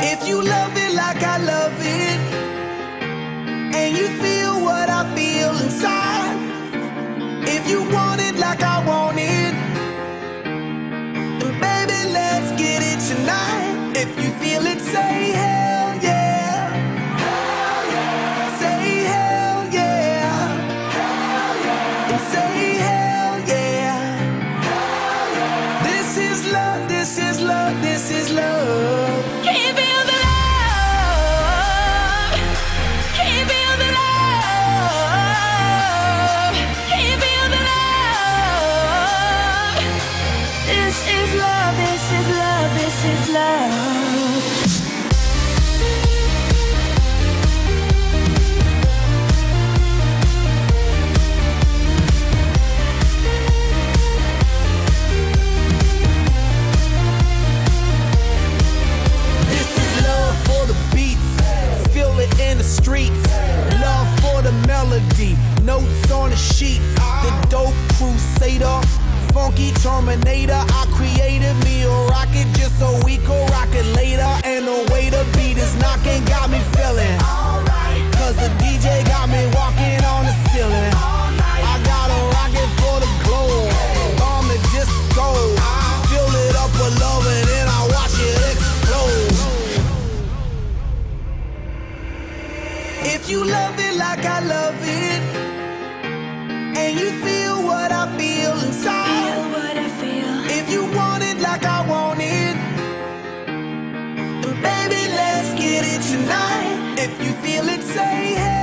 If you love it like I love it, and you feel what I feel inside, if you want it like I want it, then baby, let's get it tonight. If you feel it, say hell yeah. Hell yeah. Say hell yeah. Hell yeah. And say hell yeah. Hell yeah. This is love, this is love, this is love. Can you feel the love? Can you feel the love? Can you feel the love? This is love, this is love, this is love. This is love for the beats, feel it in the streets. Love for the melody, notes on the sheet. The dope crusader, funky terminator. I created me a rocket just so we could rock it later. And the way the beat is knocking got me feeling alright, cause the DJ got me walking on the ceiling. I got a rocket for the globe, bomb the disco. Fill it up with love and then I watch it explode. If you love it like I love it, and you feel what I feel inside, Feel what I feel. if you want it like I want it, then baby, let's get it tonight. If you feel it, say hey.